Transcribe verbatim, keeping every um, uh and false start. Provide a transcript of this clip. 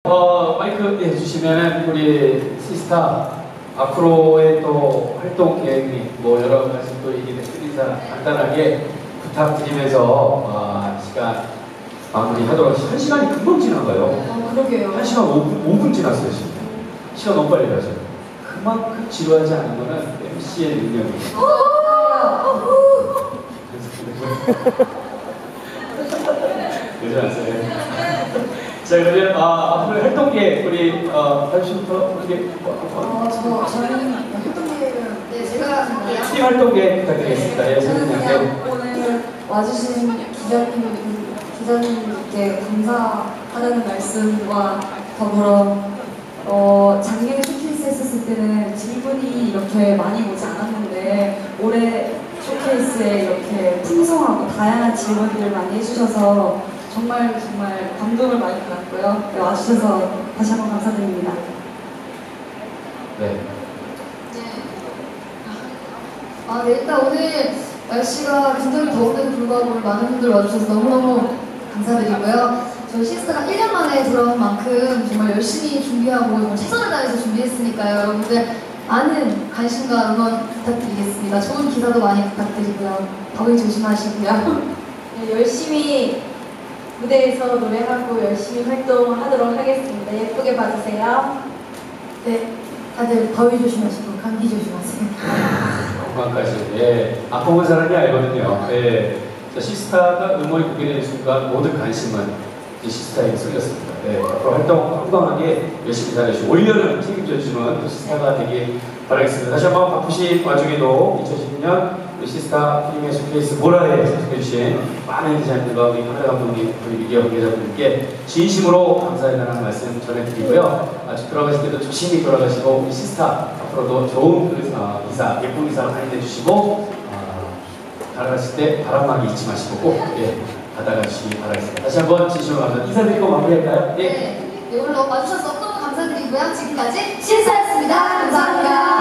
어, 마이크 해주시면 우리 시스타 앞으로의 또 활동 계획이 뭐 여러 가지 또 얘기를 드리자 간단하게 부탁드리면서 어, 시간 마무리하도록 하겠습니다. 한 시간이 금방 지나가요. 어, 그러게요. 한 시간 오 분, 오 분 지났어요 지금. 시간 너무 빨리 가죠. 그만큼 지루하지 않은 거는 엠씨의 능력이에요. 그러지 않으세요? 자, 그러면 아, 앞으로 활동 계획 우리 어, 다시부터 어떻게 어, 저 저희는 활동 계획은 네 제가 팀 활동 계획 부탁드리겠습니다. 예, 저는 선생님. 그냥 오늘 와주신 기자님 기자님께 감사하다는 말씀과 더불어 어, 작년에 쇼케이스 했었을 때는 질문이 이렇게 많이 오지 않았는데 올해 쇼케이스에 이렇게 풍성하고 다양한 질문들을 많이 해주셔서 정말 정말 감동을 많이 받았고요. 네, 와주셔서 다시 한번 감사드립니다. 네. 네. 아, 네, 일단 오늘 날씨가 굉장히 더운데도 불구하고 많은 분들 와주셔서 너무너무 감사드리고요. 저희 시스타가 일 년 만에 돌아온 만큼 정말 열심히 준비하고 최선을 다해서 준비했으니까요. 여러분들 많은 관심과 응원 부탁드리겠습니다. 좋은 기사도 많이 부탁드리고요. 더위 조심하시고요. 네, 열심히 무대에서 노래하고 열심히 활동하도록 하겠습니다. 예쁘게 봐주세요. 네, 다들 더위 조심하시고 감기 조심하세요. 건강까지. 예, 아픈 사람이 알거든요. 예, 자, 시스타가 음원이 공개되는 순간 모든 관심은 이 시스타에게 쏠렸습니다. 예, 앞으로 활동 건강하게 열심히 잘해주시고 올여름 책임져주는 또 시스타가 되길 바라겠습니다. 다시 한번 바쁘신 와중에도 이천십육 년 우리 시스타 프리미어 쇼케이스 모라에 참석해주신 많은 기자님들과 우리 카메라 감독님, 우리 미디어 관계자분들께 진심으로 감사하다는 말씀 전해드리고요. 아직 돌아가실 때도 조심히 돌아가시고 우리 시스타 앞으로도 좋은 그, 어, 기사, 예쁜 기사 많이 내주시고 어, 돌아가실 때 바람막이 잊지 마시고 꼭 예, 받아가 주시기 바라겠습니다. 다시 한번 진심으로 감사 인사드리고 마무리할까요? 예. 네, 네, 오늘 와주셔서 너무너무 감사드리고요. 지금까지 시스타였습니다. 감사합니다.